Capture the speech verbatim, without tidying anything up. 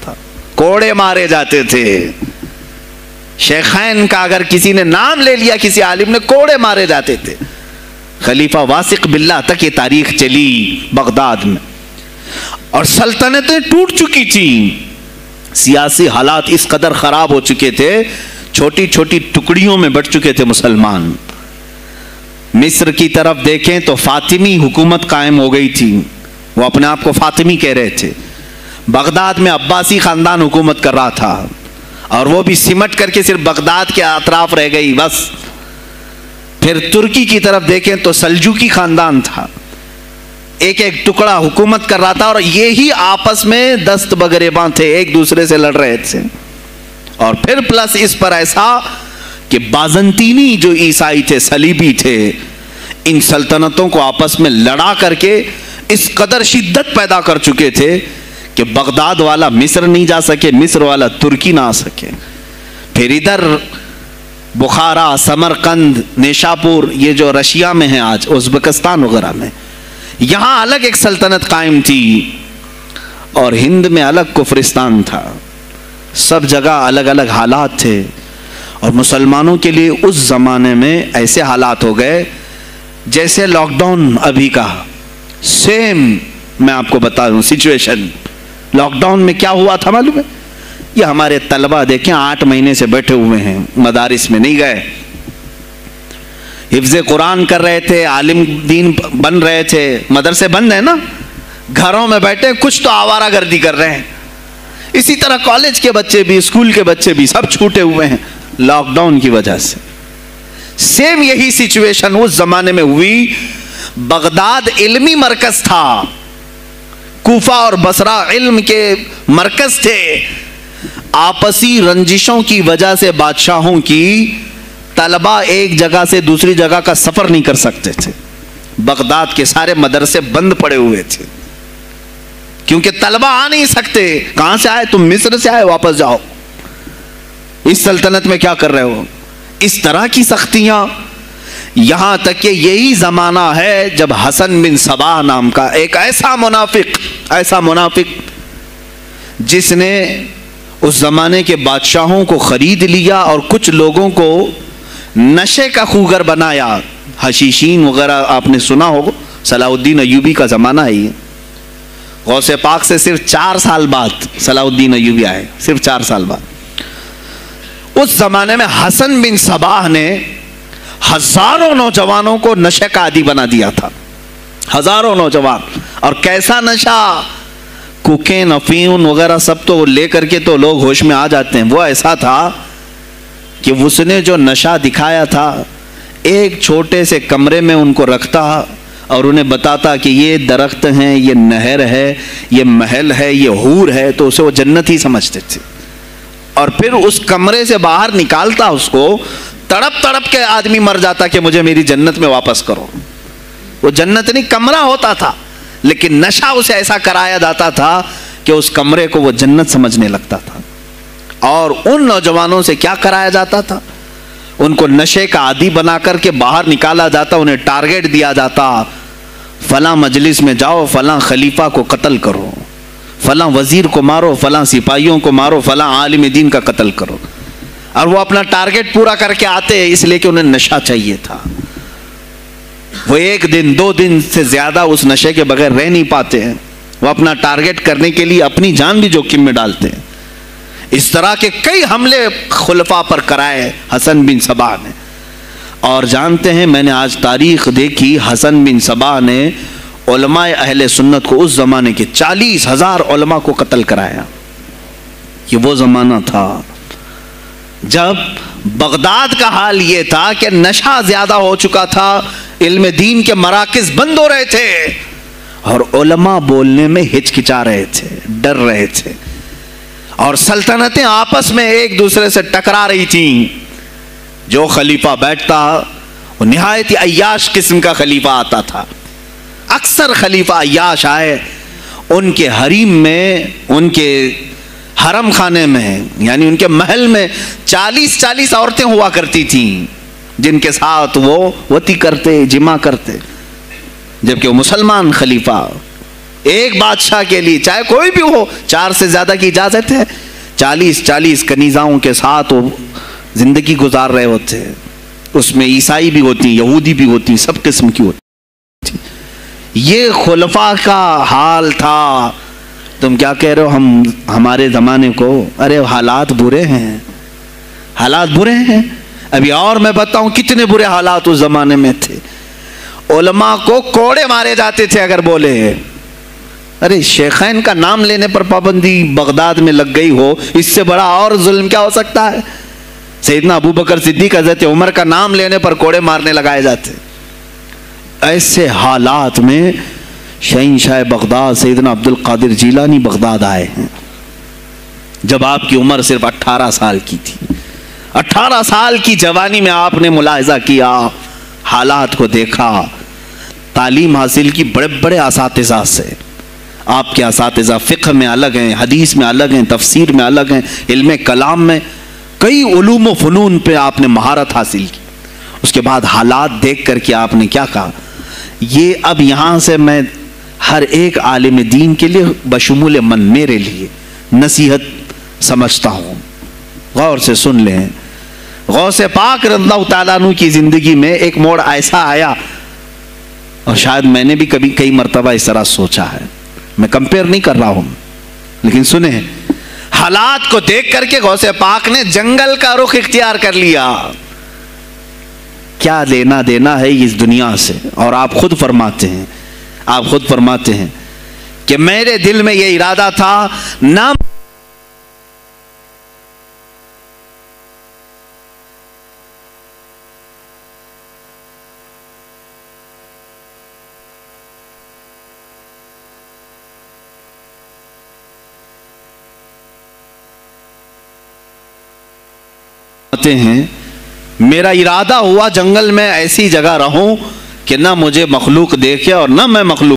تھا، کوڑے مارے جاتے تھے. شیخین کا اگر کسی نے نام لے لیا کسی عالم نے، کوڑے مارے جاتے تھے. خلیفہ واثق باللہ تک یہ تاریخ چلی بغداد میں. اور سلطنتیں ٹوٹ چکی تھیں، سیاسی حالات اس قدر خراب ہو چکے تھے، چھوٹی چھوٹی ٹکڑیوں میں بٹ چکے تھے مسلمان. مصر کی طرف دیکھیں تو فاطمی حکومت قائم ہو گئی تھی، وہ اپنے آپ کو فاطمی کہہ رہے تھے. بغداد میں عباسی خاندان حکومت کر رہا تھا، اور وہ بھی سمٹ کر کے صرف بغداد کے اطراف رہ گئی بس. پھر ترکی کی طرف دیکھیں تو سلجوکی خاندان تھا، ایک ایک ٹکڑا حکومت کر رہا تھا، اور یہی آپس میں دست بگریباں تھے، ایک دوسرے سے لڑ رہے تھے. اور پھر پلس اس پر ایسا کہ بازنطینی جو عیسائی تھے، صلیبی تھے، ان سلطنتوں کو آپس میں لڑا کر کے اس قدر شدت پیدا کر چکے تھے کہ بغداد والا مصر نہیں جا سکے، مصر والا ترکی نہ آ سکے. پھر ادھر بخارا، سمرقند، نیشاپور، یہ جو رشیا میں ہیں آج، ازبکستان وغیرہ میں، یہاں الگ ایک سلطنت قائم تھی، اور ہند میں الگ کفرستان تھا. سب جگہ الگ الگ حالات تھے. اور مسلمانوں کے لیے اس زمانے میں ایسے حالات ہو گئے جیسے لاک ڈاؤن ابھی کا سیم. میں آپ کو بتا دوں سچویشن لاک ڈاؤن میں کیا ہوا تھا معلوم ہے؟ یہ ہمارے طلبہ دیکھیں آٹھ مہینے سے بیٹھے ہوئے ہیں، مدارس میں نہیں گئے، حفظ قرآن کر رہے تھے، عالم دین بن رہے تھے. مدرسے بند ہیں نا، گھروں میں بیٹھے کچھ تو آوارہ گردی کر رہے ہیں. اسی طرح کالج کے بچے بھی، اسکول کے بچے بھی سب چھوٹے ہوئے ہیں لاک ڈاؤن کی وجہ سے. سیم یہی سچویشن اس زمانے میں ہوئی. بغداد علمی مرکز تھا، کوفہ اور بصرہ علم کے مرکز تھے. آپسی رنجشوں کی وجہ سے بادشاہوں کی طلبہ ایک جگہ سے دوسری جگہ کا سفر نہیں کر سکتے تھے. بغداد کے سارے مدرسے بند پڑے ہوئے تھے کیونکہ طلبہ آ نہیں سکتے. کہاں سے آئے تم؟ مصر سے آئے، واپس جاؤ، اس سلطنت میں کیا کر رہے ہو؟ اس طرح کی سختیاں. یہاں تک کہ یہی زمانہ ہے جب حسن بن صباح نام کا ایک ایسا منافق ایسا منافق جس نے اس زمانے کے بادشاہوں کو خرید لیا اور کچھ لوگوں کو نشے کا خوگر بنایا. حشیشین وغیرہ آپ نے سنا ہوگا، صلاح الدین ایوبی کا زمانہ ہے یہ. غوث پاک سے صرف چار سال بعد صلاح الدین ایوبی آئے، صرف چار سال بعد. اس زمانے میں حسن بن صباح نے ہزاروں نوجوانوں کو نشے کا عادی بنا دیا تھا، ہزاروں نوجوان. اور کیسا نشہ، کوکین، افیون وغیرہ سب تو لے کر کے تو لوگ ہوش میں آ جاتے ہیں. وہ ایسا تھا کہ اس نے جو نشہ دکھایا تھا، ایک چھوٹے سے کمرے میں ان کو رکھتا اور انہیں بتاتا کہ یہ درخت ہیں، یہ نہر ہے، یہ محل ہے، یہ حور ہے، تو اسے وہ جنت ہی سمجھتے تھے. اور پھر اس کمرے سے باہر نکالتا اس کو، تڑپ تڑپ کے آدمی مر جاتا کہ مجھے میری جنت میں واپس کرو. وہ جنت نہیں کمرہ ہوتا تھا، لیکن نشہ اسے ایسا کرایا جاتا تھا کہ اس کمرے کو وہ جنت سمجھنے لگتا تھا. اور ان نوجوانوں سے کیا کرایا جاتا تھا؟ ان کو نشے کا عادی بنا کر کے باہر نکالا جاتا، انہیں ٹارگیٹ دیا جاتا، فلاں مجلس میں جاؤ، فلاں خلیفہ کو قتل کرو، فلاں وزیر کو مارو، فلاں سپاہیوں کو مارو، فلاں عالم دین کا قتل کرو. اور وہ اپنا ٹارگیٹ پورا کر کے آتے اس لیے کہ انہیں نشہ چاہیے تھا. وہ ایک دن دو دن سے زیادہ اس نشے کے بغیر رہ نہیں پاتے ہیں. وہ اپنا ٹارگیٹ کرنے کے لیے اپنی جان بھی جوخم میں ڈالتے ہیں. اس طرح کے کئی حملے خلفاء پر کرائے حسن بن صباح نے. اور جانتے ہیں، میں نے آج تاریخ دیکھی، حسن بن صباح نے علماء اہل سنت کو اس زمانے کے چالیس ہزار علماء کو قتل کرایا. یہ وہ زمانہ تھا جب بغداد کا حال یہ تھا کہ نشہ زیادہ ہو چکا تھا، علم دین کے مراکز بند ہو رہے تھے، اور علماء بولنے میں ہچکچا رہے تھے، ڈر رہے تھے. اور سلطنتیں آپس میں ایک دوسرے سے ٹکرا رہی تھیں. جو خلیفہ بیٹھتا وہ نہایت عیاش قسم کا خلیفہ آتا تھا. اکثر خلیفہ عیاش آئے، ان کے حریم میں، ان کے حرم خانے میں، یعنی ان کے محل میں چالیس چالیس عورتیں ہوا کرتی تھیں جن کے ساتھ وہ وطی کرتے، جمع کرتے، جبکہ وہ مسلمان خلیفہ. ایک بادشاہ کے لیے چاہے کوئی بھی ہو چار سے زیادہ کی اجازت ہے. چالیس چالیس کنیزاؤں کے ساتھ وہ زندگی گزار رہے ہوتے ہیں. اس میں عیسائی بھی ہوتی، یہودی بھی ہوتی، سب قسم کی ہوتی. یہ خلفاء کا حال تھا. تم کیا کہہ رہے ہو ہم ہمارے زمانے کو؟ ارے حالات برے ہیں، حالات برے ہیں. ابھی اور میں بتاؤں کتنے برے حالات اس زمانے میں تھے. علماء کو کوڑے مارے جاتے تھے اگر بولے. ارے شیخین کا نام لینے پر پابندی بغداد میں لگ گئی ہو، اس سے بڑا اور ظلم کیا ہو سکتا ہے؟ سیدنا ابو بکر صدیق حضرت عمر کا نام لینے پر کوڑے مارنے لگائے جاتے. ایسے حالات میں شہنشاہ بغداد سیدنا عبد القادر جیلانی بغداد آئے ہیں جب آپ کی عمر صرف اٹھارہ سال کی تھی. اٹھارہ سال کی جوانی میں آپ نے ملاحظہ کیا، حالات کو دیکھا، تعلیم حاصل کی بڑے بڑے اساتذہ سے. آپ کے اساتذہ فقہ میں الگ ہیں، حدیث میں الگ ہیں، تفسیر میں الگ ہیں، علم کلام میں، کئی علوم و فنون پہ آپ نے مہارت حاصل کی. اس کے بعد حالات دیکھ کر کے آپ نے کیا کہا؟ یہ اب یہاں سے میں ہر ایک عالم دین کے لیے بشمول من میرے لیے نصیحت سمجھتا ہوں. غور سے سن لیں. غوث پاک رضی اللہ تعالیٰ عنہ کی زندگی میں ایک موڑ ایسا آیا، اور شاید میں نے بھی کبھی کئی مرتبہ اس طرح سوچا ہے. میں کمپیئر نہیں کر رہا ہوں، لیکن سنیں، حالات کو دیکھ کر کے غوث پاک نے جنگل کا رخ اختیار کر لیا. کیا لینا دینا ہے اس دنیا سے؟ اور آپ خود فرماتے ہیں آپ خود فرماتے ہیں کہ میرے دل میں یہ ارادہ تھا نہ ہیں. میرا ارادہ ہوا جنگل میں ایسی جگہ رہوں کہ نہ مجھے مخلوق دیکھے اور نہ میں مخلوق